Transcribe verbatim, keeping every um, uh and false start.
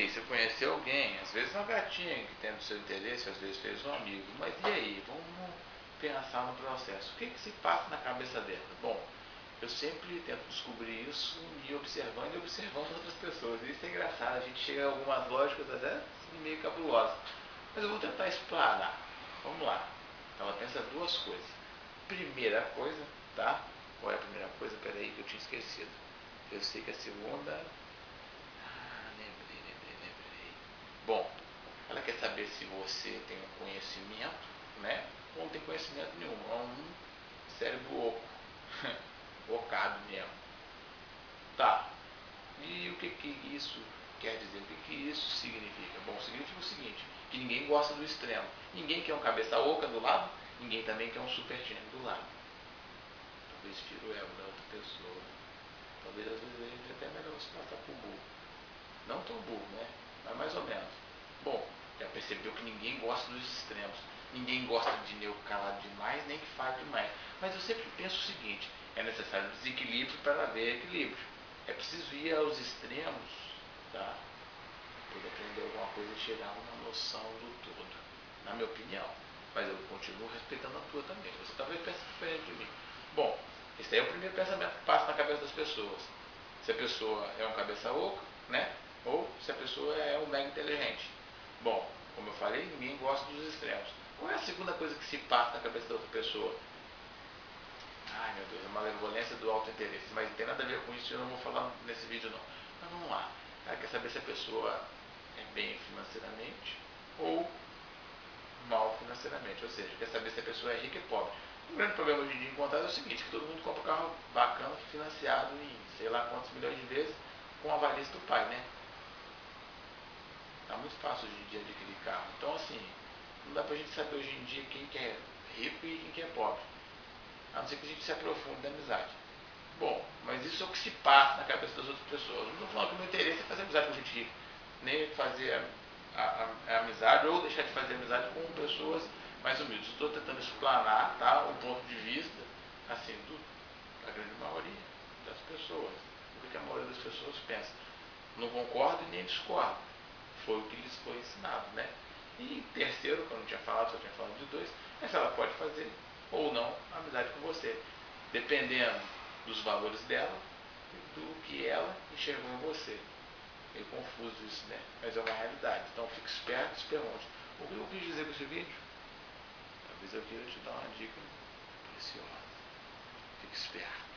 você conheceu alguém, às vezes uma gatinha que tem o seu interesse, às vezes fez um amigo, mas e aí? Vamos pensar no processo. O que, que se passa na cabeça dela? Bom, eu sempre tento descobrir isso me observando e observando outras pessoas. Isso é engraçado, a gente chega a algumas lógicas até meio cabulosas. Mas eu vou tentar explanar. Vamos lá. Então ela pensa duas coisas. Primeira coisa, tá? Qual é a primeira coisa? Peraí que eu tinha esquecido. Eu sei que a segunda... Ah, lembrei, lembrei, lembrei. Bom, ela quer saber se você tem um conhecimento, né? Ou não tem conhecimento nenhum. É um cérebro oco. Ocado mesmo. Tá. E o que, que isso quer dizer? O que, que isso significa? Bom, significa o seguinte, que ninguém gosta do extremo. Ninguém quer um cabeça oca do lado, ninguém também quer um super gênio do lado. Talvez tire o ego da outra pessoa. Talvez às vezes a gente até melhor se passar por burro. Não tão burro, né? Mas mais ou menos. Bom, já percebeu que ninguém gosta dos extremos. Ninguém gosta de nego calado demais, nem que fale demais. Mas eu sempre penso o seguinte, é necessário desequilíbrio para haver equilíbrio. É preciso ir aos extremos, tá? Para poder aprender alguma coisa e chegar a uma noção do todo. Na minha opinião. Mas eu continuo respeitando a tua também. Você talvez pense diferente de mim. Bom, esse aí é o primeiro pensamento que passa na cabeça das pessoas. Se a pessoa é um cabeça oca, né? Ou se a pessoa é um mega inteligente. Bom, como eu falei, ninguém gosta dos extremos. Qual é a segunda coisa que se passa na cabeça da outra pessoa? Ai meu Deus, a malevolência do auto-interesse. Mas não tem nada a ver com isso, eu não vou falar nesse vídeo não. Mas vamos lá. Ela quer saber se a pessoa é bem financeiramente ou mal financeiramente. Ou seja, quer saber se a pessoa é rica ou pobre. O grande problema hoje em dia encontrado é o seguinte, que todo mundo compra um carro bacana, financiado em sei lá quantos milhões de vezes, com a avarice do pai, né? Tá muito fácil hoje em dia adquirir carro. Então assim, não dá pra gente saber hoje em dia quem que é rico e quem que é pobre. A não ser que a gente se aprofunde na amizade. Bom, mas isso é o que se passa na cabeça das outras pessoas. Não estou falando que o meu interesse é fazer amizade com gente rica, nem fazer a, a, a, a amizade ou deixar de fazer amizade com pessoas mais humildes. Estou tentando explanar, tá, um ponto de vista assim, do, da grande maioria das pessoas. O que a maioria das pessoas pensa. Não concordo e nem discordo. Foi o que lhes foi ensinado, né? E terceiro, que eu não tinha falado, só tinha falado de dois, é se ela pode fazer ou não amizade com você, dependendo dos valores dela e do que ela enxergou em você. Meio confuso isso, né? Mas é uma realidade. Então fique esperto e se pergunte, o que eu quis dizer com esse vídeo? Talvez eu queira te dar uma dica preciosa. Fique esperto.